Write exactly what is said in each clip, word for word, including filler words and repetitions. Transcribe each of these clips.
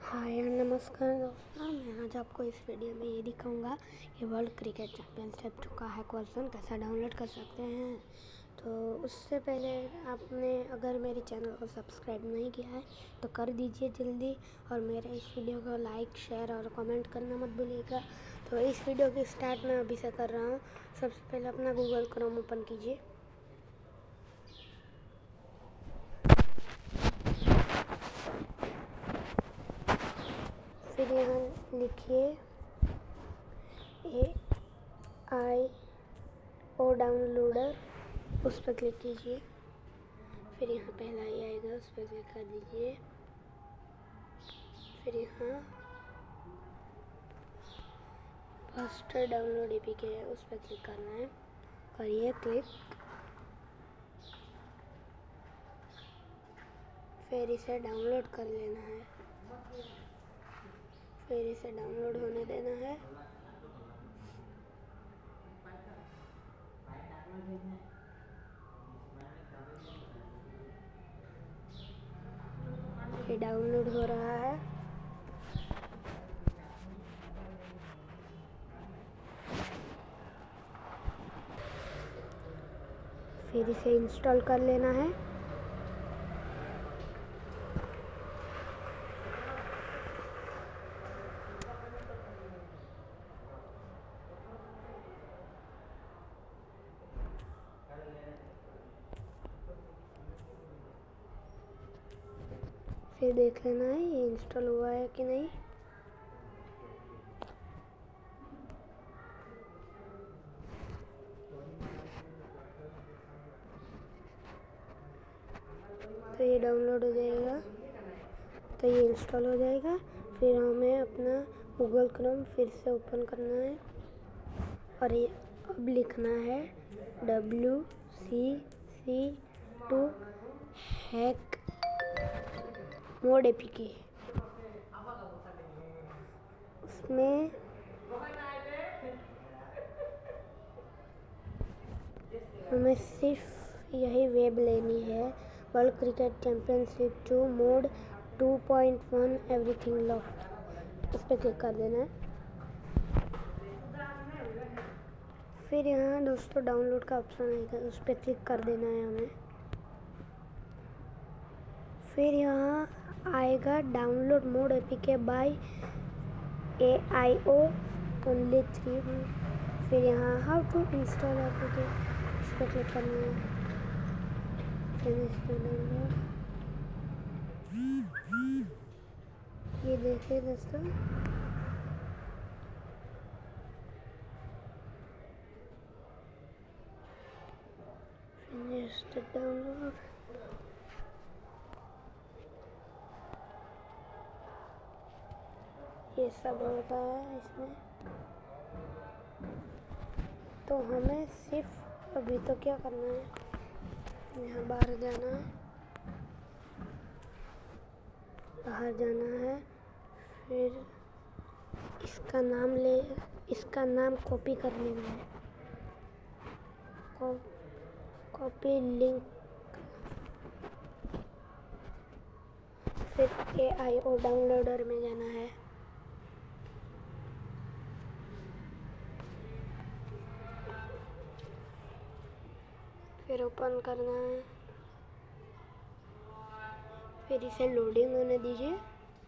हाय और नमस्कार दोस्तों, मैं आज आपको इस वीडियो में ये दिखाऊंगा कि वर्ल्ड क्रिकेट चैंपियनशिप जो का हैक वर्जन कैसा डाउनलोड कर सकते हैं। तो उससे पहले आपने अगर मेरे चैनल को सब्सक्राइब नहीं किया है तो कर दीजिए जल्दी, और मेरे इस वीडियो को लाइक शेयर और कमेंट करना मत भूलिएगा। तो इस वीडियो की स्टार्ट मैं अभी से कर रहा हूँ। सबसे पहले अपना गूगल क्रोम ओपन कीजिए। फिर यहाँ लिखिए ए आई ओ डाउनलोडर, उस पर क्लिक कीजिए। फिर यहाँ पहला ही आएगा, उस पर क्लिक कर दीजिए। फिर यहाँ फर्स्ट डाउनलोड ए पी के है, उस पर क्लिक करना है। करिए क्लिक। फिर इसे डाउनलोड कर लेना है। फिर इसे डाउनलोड होने देना है। ये डाउनलोड हो रहा है। फिर इसे इंस्टॉल कर लेना है। फिर देख लेना है ये इंस्टॉल हुआ है कि नहीं। तो ये डाउनलोड हो जाएगा, तो ये इंस्टॉल हो जाएगा। फिर हमें अपना गूगल क्रोम फिर से ओपन करना है और ये अब लिखना है W C C two hack mod A P K. उसमें हमें सिर्फ यही वेब लेनी है, world cricket championship two mod two point one everything loft, उस पर क्लिक कर देना है। फिर यहाँ दोस्तों डाउनलोड का ऑप्शन आएगा, उस पर क्लिक कर देना है हमें। फिर यहाँ आएगा download mod A P K by A I O only three. फिर यहाँ how to install A P K, उस पर क्लिक करना है। फिर इंस्टॉल डाउनलोड, ये देखिए दोस्तों फिनिश्ड डाउनलोड। ये सब हो रहा है इसमें। तो हमें सिर्फ अभी तो क्या करना है, यहाँ बाहर जाना है, बाहर जाना है। फिर इसका नाम ले इसका नाम कॉपी कर लेना है। Copy link. फिर ए आई ओ डाउनलोडर में जाना है। फिर ओपन करना है। फिर इसे लोडिंग होने दीजिए।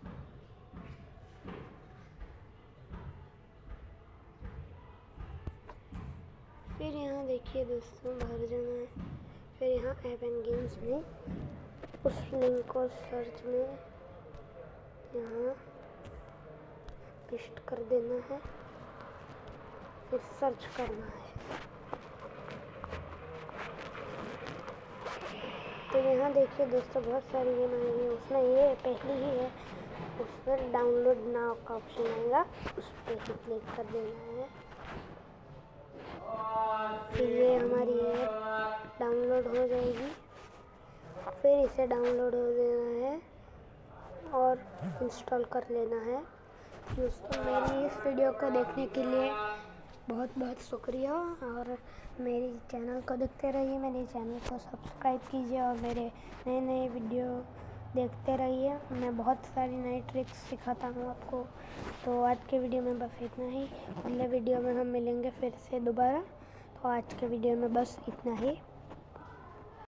फिर यहाँ देखिए दोस्तों भर जाना है। फिर यहाँ ऐप एंड गेम्स में उस लिंक को सर्च में यहाँ पेस्ट कर देना है। फिर सर्च करना है। तो यहाँ देखिए दोस्तों बहुत सारी गेम आएंगी, उसमें ये पहली ही है। उस पर डाउनलोड नाउ का ऑप्शन आएगा, उस पर ही क्लिक कर देना है। फिर ये हमारी ऐप डाउनलोड हो जाएगी। फिर इसे डाउनलोड हो देना है और इंस्टॉल कर लेना है। दोस्तों मेरी इस वीडियो को देखने के लिए बहुत बहुत शुक्रिया, और मेरे चैनल को देखते रहिए। मेरे चैनल को सब्सक्राइब कीजिए और मेरे नए नए वीडियो देखते रहिए, मैं बहुत सारी नई ट्रिक्स सिखाता हूँ आपको। तो आज के वीडियो में बस इतना ही। अगले वीडियो में हम मिलेंगे फिर से दोबारा। तो आज के वीडियो में बस इतना ही।